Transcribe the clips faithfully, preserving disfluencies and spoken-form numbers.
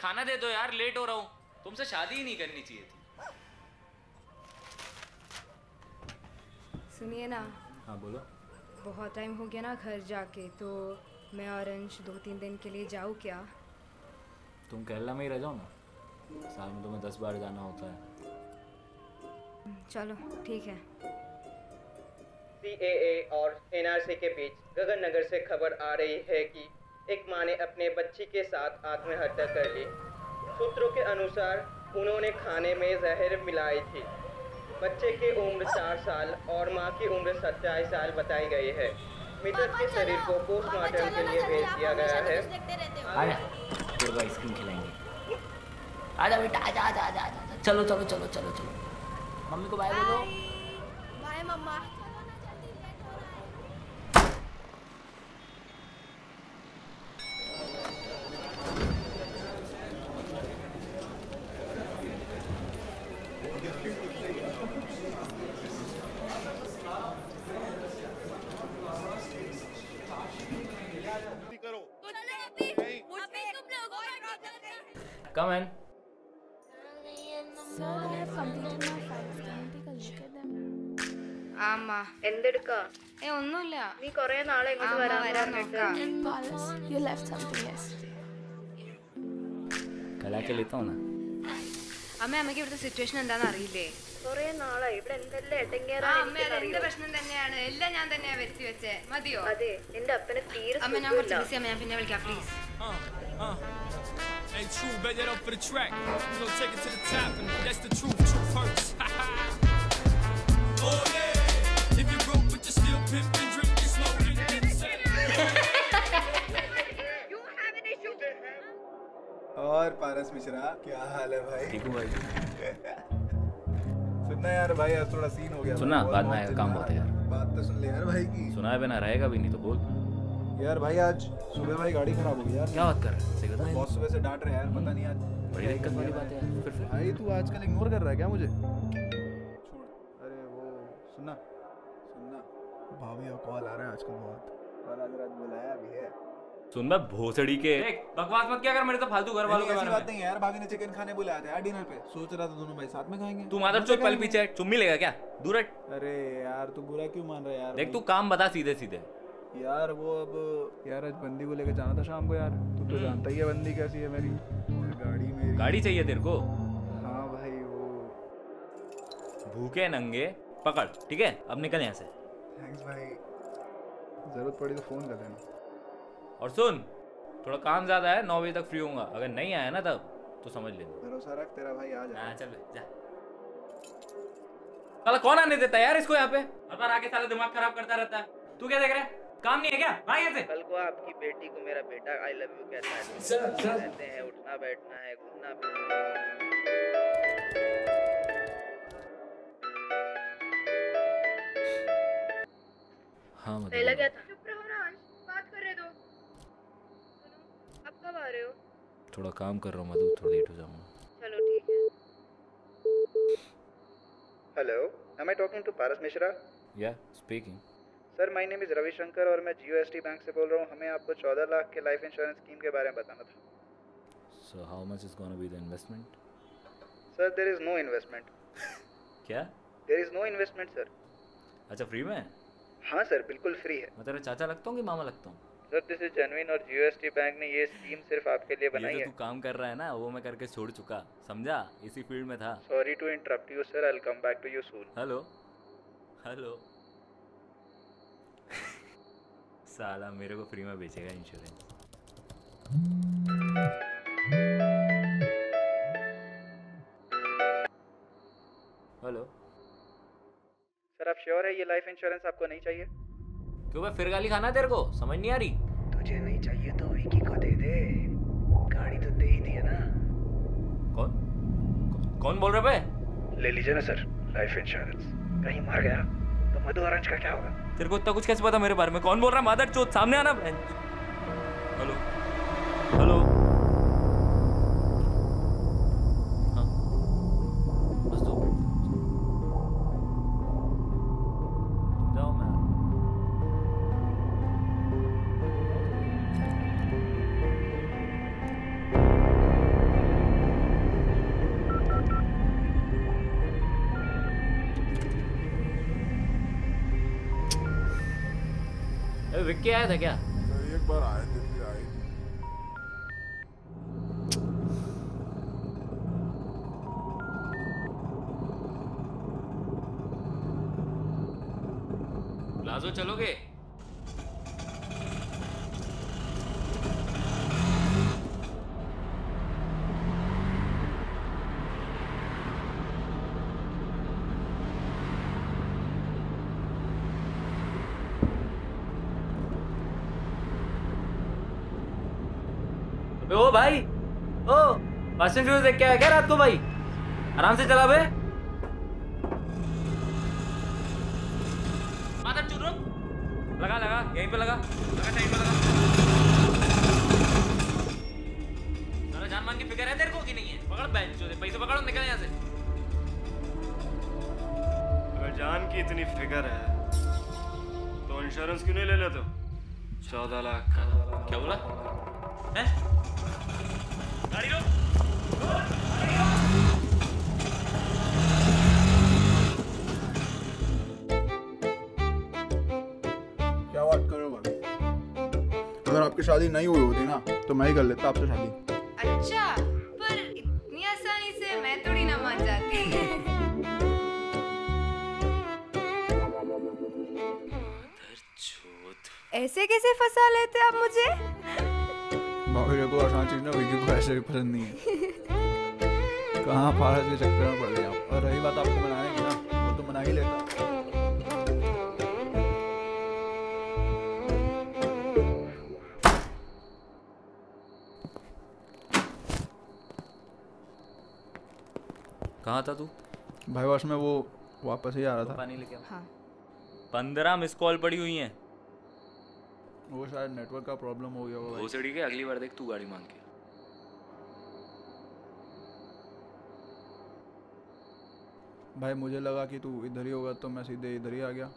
खाना दे दो यार, लेट हो रहा हूँ। तुमसे शादी ही नहीं करनी चाहिए थी। सुनिए ना। हाँ बोलो। बहुत टाइम हो गया ना घर जाके, तो मैं और अंश दो तीन दिन के लिए जाऊँ क्या? तुम केरला में ही रह जाओ ना, साल में तुम्हें दस बार जाना होता है। चलो ठीक है। सी ए ए और एन आर सी के बीच गगन नगर से खबर आ रही है कि एक मां ने अपने बच्ची के साथ आत्महत्या कर ली। सूत्रों के अनुसार उन्होंने खाने में जहर मिलाई थी। बच्चे की उम्र चार साल और मां की उम्र सत्ताईस साल बताई गई है। मृतक के शरीर को पोस्टमार्टम के लिए भेज दिया गया है। आजा, तेरे को आइसक्रीम खिलाएंगे। आजा बेटा, आजा आजा आजा आजा। चलो चलो चलो चलो चलो। मम्मी को बाय बोलो। Bye mama. Come in. Sir, I have completed my files. Can you take a look at them? ആമ്മ എന്തെടുക്കാ? ഏ ഒന്നുമില്ല. നീ കൊറേ നാളെ ഇങ്ങോട്ട് ആമ്മ വരാൻ വരാൻ പറഞ്ഞിട്ട്. നോക്കാം. In Palace, you left something yesterday. कल आके लेता हूँ ना। അമ്മ അമ്മയ്ക്ക് ഇവിടുത്തെ സിറ്റുവേഷൻ എന്താണെന്ന് അറിയില്ലേ? കൊറേ നാളായി ഇവിടെ എന്തെല്ലാം ആ എട്ടങ്ങേറാണ് അമ്മ അത് എന്റെ പ്രശ്നം തന്നെയാണ്. എല്ലാം ഞാൻ തന്നെയാ വരുത്തി വെച്ചേ. മതിയോ? അതെ, നിന്റെ അപ്പന് തീരെ അമ്മ ഞാൻ കുറച്ച് സുഖമില്ല. ബിസി അമ്മ, ഞാൻ പിന്നെ വിളിക്കാം please. Hey, true, bet that up for the track. We gon' take it to the top, and that's the truth. Truth hurts. Oh yeah. If you broke, but you still pimpin', drinkin', smoking, and You have an issue. और पारस मिश्रा, क्या हाल है भाई? ठीक हूँ भाई। सुनना यार भाई, आज थोड़ा सीन हो गया। सुनना, बाद में आएगा, काम बहुत है यार। बात तो सुन ले यार भाई की। सुना है बिना रहेगा भी नहीं तो बोल। यार भाई आज सुबह भाई गाड़ी खराब हो गई यार। क्या बात कर रहा है? सही बता। बहुत सुबह से डांट रहे हैं यार, पता नहीं आज बड़ी दिक्कत वाली बात है यार। फिर फिर भाई तू आजकल इग्नोर कर रहा है क्या मुझे? छोड़। अरे वो सुनना सुनना, भाभी का कॉल आ रहा है आजकल बहुत, और आज रात बुलाया भी है। सुन मैं भोसड़ी के बकवास मत क्या कर मेरे तो फालतू घर वालों के बारे में। बात नहीं यार, भाभी ने चिकन खाने बुलाया था यार डिनर पे। सोच रहा था दोनों भाई साथ में खाएंगे। तू मादर चोट पल पीछे चुम्मी लेगा क्या? दूर हट। अरे यार तू बुरा क्यों मान रहा है यार? देख तू काम बता सीधे सीधे। यार वो अब यार आज बंदी को लेकर जाना था शाम को यार। तू तो जानता ही है बंदी कैसी है मेरी। गाड़ी मेरी गाड़ी चाहिए तेरे को? हाँ भाई वो भूखे नंगे पकड़, ठीक है? अब निकल यहाँ से। थैंक्स भाई, जरूरत पड़ी तो फोन कर देना। और सुन, थोड़ा काम ज्यादा है, नौ बजे तक फ्री होऊंगा। अगर नहीं आया ना तब तो समझ ले। भरोसा रख, तेरा भाई आ जाए। हाँ चल जा। साला कौन आने देता है यार इसको यहाँ पे? हर बार आके साला दिमाग खराब करता रहता है। तू क्या देख रहा है? काम नहीं है क्या? भाई यहाँ से। कल को आपकी बेटी को मेरा बेटा आई लव यू कहता है। कहते हैं उठना बैठना है, घूमना फिरना। हाँ मतलब पहला क्या था? चुप रहो ना अंश, बात कर रहे दो। अब कब आ रहे हो? थोड़ा काम कर रहा हूँ मधु, थोड़ा लेट हो जाऊंगा। चलो ठीक है। Hello, am I talking to Paras Mishra? Yeah speaking. Sir my name is Ravishankar और मैं जियो एस टी बैंक से बोल रहा हूँ। हमें आपको चौदह लाख के लाइफ इंश्योरेंस स्कीम के बारे में बताना था। So how much is gonna be the investment? Sir there is no investment. क्या? There is no investment sir. अच्छा फ्री में? हाँ सर बिल्कुल फ्री है। मैं तेरा चाचा लगता हूँ कि मामा लगता हूँ? सर दिस इज जेन्युइन और जियो एस टी बैंक ने ये स्कीम सिर्फ आपके लिए बनाई ये है। जो तू काम कर रहा है ना वो मैं करके छोड़ चुका, समझा? इसी फील्ड में था। Sorry to interrupt you sir, I will come back to you soon. Hello hello साला मेरे को फ्री में बेचेगा इंश्योरेंस। हेलो सर आप श्योर है ये लाइफ इंश्योरेंस आपको नहीं चाहिए? क्यों बे फिर गाली खाना तेरे को? समझ नहीं आ रही? तुझे नहीं चाहिए तो विकी को दे दे, गाड़ी तो दे ही दी है ना। कौन कौ, कौन बोल रहे बे? ले लीजिए ना सर लाइफ इंश्योरेंस, कहीं मर गया तो मधु ऑरेंज का क्या होगा? तेरे को इतना कुछ कैसे पता मेरे बारे में? कौन बोल रहा है? मादर चोद, सामने आना। हेलो हेलो हाँ बस दो जाओ। मैं अरे विक्की आया था क्या? एक बार आए थे फिर आए। प्लाजो चलोगे? ओ भाई, ओ फास्ट एंड फ्यूरियस देख के आया क्या रात को भाई? आराम से चला बे। माथा चुरो लगा लगा यहीं पे लगा लगा टाइम पे लगा। सारा जान मान की फिक्र है तेरे को कि नहीं है? पकड़ बैठ जो पैसे पकड़ो निकल यहाँ से। अगर जान की इतनी फिक्र है तो इंश्योरेंस क्यों नहीं ले लेते हो? चौदह लाख का। क्या बोला? हैं? गाड़ी लो। क्या बात करो भाई? अगर आपकी शादी नहीं हुई होती ना तो मैं ही कर लेता आपसे शादी। अच्छा, पर इतनी आसानी से मैं थोड़ी ना मान जाती। ऐसे कैसे फंसा लेते आप मुझे? भाभी को आसान चीज ना विकी को ऐसे भी पसंद नहीं है। कहाँ फारस के चक्कर में पड़ गए आप। और रही बात आपको मनाने की ना, वो तो मना ही लेता। कहाँ था तू? भाई बस में वो वापस ही आ रहा था। पानी लेके आओ। हाँ। पंद्रह मिस कॉल पड़ी हुई हैं। वो शायद नेटवर्क का प्रॉब्लम हो गया होगा। वो सड़ी के अगली बार देख तू गाड़ी मांग के। भाई मुझे लगा कि तू इधर ही होगा तो मैं सीधे इधर ही आ गया।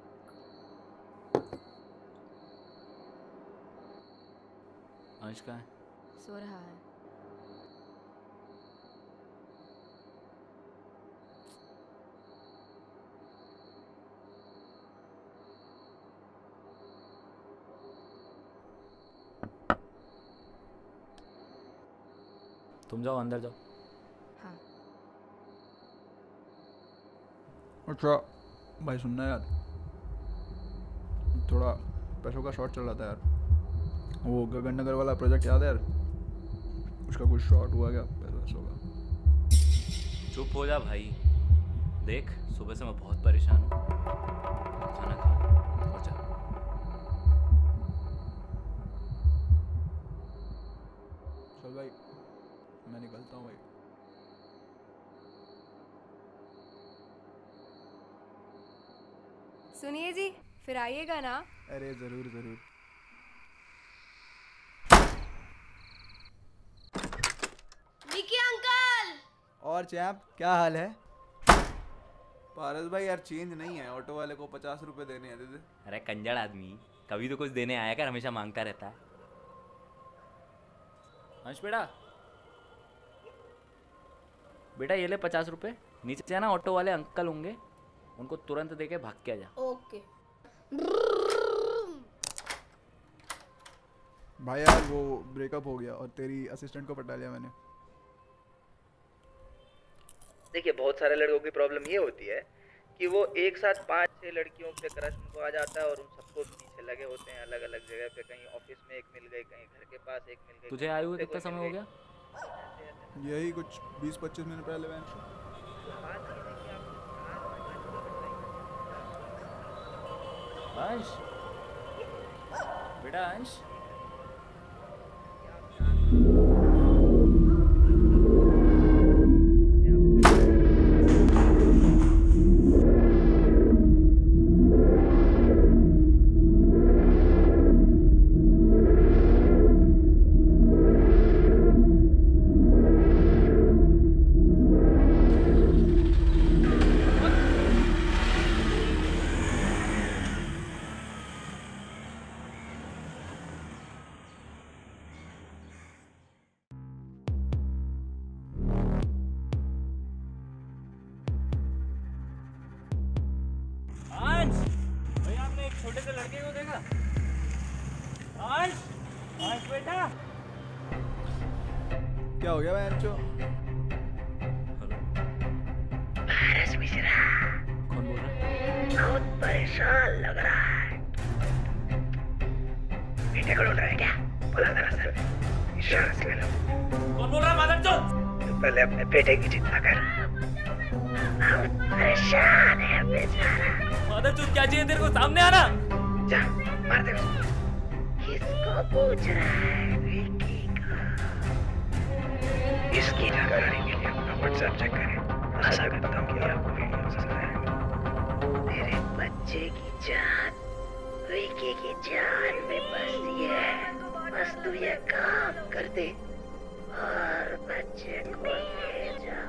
अंश कहाँ है? सो रहा है। तुम जाओ अंदर जाओ। हाँ। अच्छा भाई सुनना यार, थोड़ा पैसों का शॉर्ट चल रहा था यार। वो गगन नगर वाला प्रोजेक्ट याद है यार? उसका कुछ शॉर्ट हुआ क्या पैसों का? चुप हो जा भाई। देख सुबह से मैं बहुत परेशान हूँ। खाना खा और जा। चल भाई मैं निकलता हूँ भाई। सुनिए जी, फिर आइएगा ना? अरे जरूर जरूर। विकी अंकल! और चैप क्या हाल है? पारस भाई यार चेंज नहीं है, ऑटो वाले को पचास रुपए देने हैं। दे दे। अरे कंजड़ आदमी, कभी तो कुछ देने आया कर, हमेशा मांगता रहता है। अंश बेटा बेटा ये ले पचास रुपए। नीचे आना, ऑटो वाले अंकल होंगे, उनको तुरंत देके भाग के आ जा। ओके। भाई यार वो ब्रेकअप हो गया और तेरी असिस्टेंट को पटा लिया मैंने। देखिए बहुत सारे लड़कों की प्रॉब्लम ये होती है कि वो एक साथ पांच छह लड़कियों पे क्रश उनको आ जाता है और उन सबको पीछे लगे होते हैं अलग अलग जगह पे। कहीं ऑफिस में एक मिल गई, कहीं घर के पास एक मिल गई। तुझे आए हुए कितना समय हो गया? यही कुछ बीस पच्चीस मिनट पहले मैं। अंश बेटा अंश छोटे से लड़के को देखा? अंश, अंश बेटा। क्या हो गया बहनचो? पारस मिश्रा। कौन बोल रहा है? बहुत परेशान लग रहा है। बेटे को ढूंढ रहा है क्या? बोला जरा सर, इशारा से ले लो। कौन बोल रहा है मादरचोद? तो पहले अपने बेटे की चिंता कर। हम परेशान है बेचारा। मादरचोद क्या चाहिए तेरे को? सामने आना। जा, मार दे उसको। किसको पूछ रहा है? विकी का। इसकी जानकारी के लिए अपना व्हाट्सएप चेक करें। आशा करता हूँ कि आपको वीडियो पसंद आए। मेरे बच्चे की जान, विकी की जान में बसी है। बस तू ये काम कर दे और बच्चे को ले जा।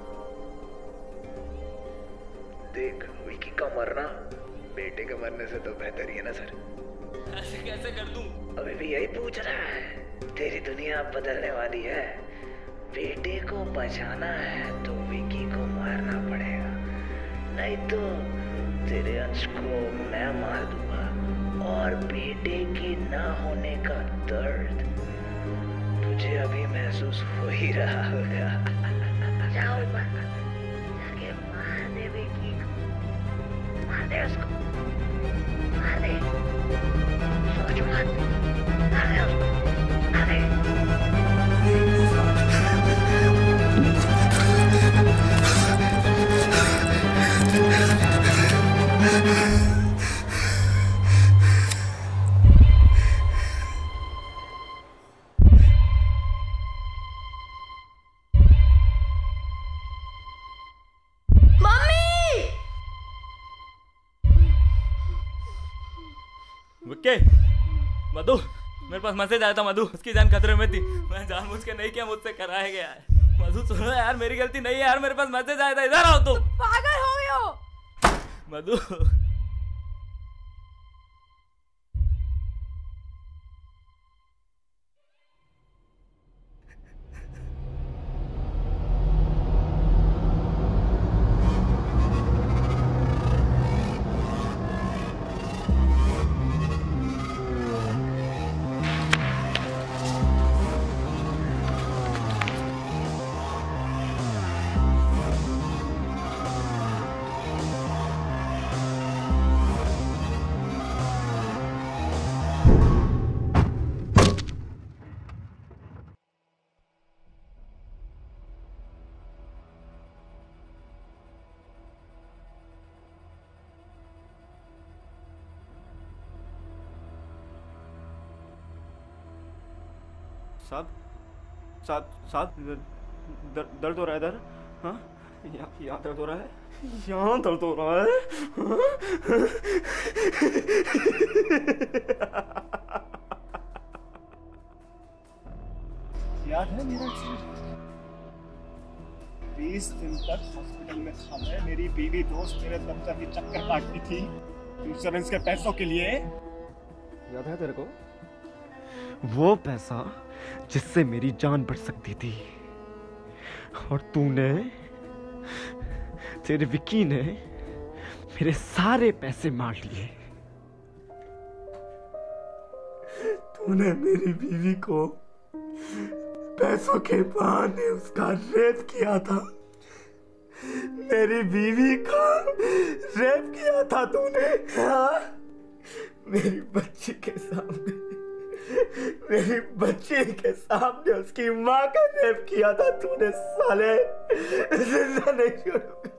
देख, विकी का मरना बेटे के मरने से तो बेहतर ही है ना सर? ऐसे कैसे कर दूं? अभी भी यही पूछ रहा है। तेरी दुनिया बदलने वाली है। बेटे को बचाना है तो विकी को मारना पड़ेगा, नहीं तो तेरे अंश को मैं मार दूंगा। और बेटे के ना होने का दर्द तुझे अभी महसूस हो ही रहा होगा। जाओ जाके मार दे विकी को, मार दे उसको, मार दे। सोच मत, मार दे उसको, मार दे। विक्की, मधु, मेरे पास मैसेज आया था मधु, उसकी जान खतरे में थी। मैं जानबूझ के नहीं किया, मुझसे कराया गया है। मधु सुनो यार, मेरी गलती नहीं है यार, मेरे पास मैसेज आया था। इधर आओ तुम। पागल हो गए हो मधु। साहब, साहब, साहब, दर, दर्द हो रहा है इधर? हाँ, यहाँ यहाँ दर्द हो रहा है, यहाँ दर्द हो रहा है। याद है मेरा बीस दिन तक हॉस्पिटल में था मैं। मेरी बीवी दोस्त मेरे दफ्तर की चक्कर काटती थी इंश्योरेंस के पैसों के लिए। याद है तेरे को? वो पैसा जिससे मेरी जान बच सकती थी, और तूने, तेरे विक्की ने मेरे सारे पैसे मार लिए। तूने मेरी बीवी को पैसों के बहाने उसका रेप किया था। मेरी बीवी का रेप किया था तूने। हाँ? मेरी बच्ची के सामने, मेरी बच्ची के सामने उसकी माँ का रेप किया था तूने। साले, जिंदा नहीं छोड़ूंगा।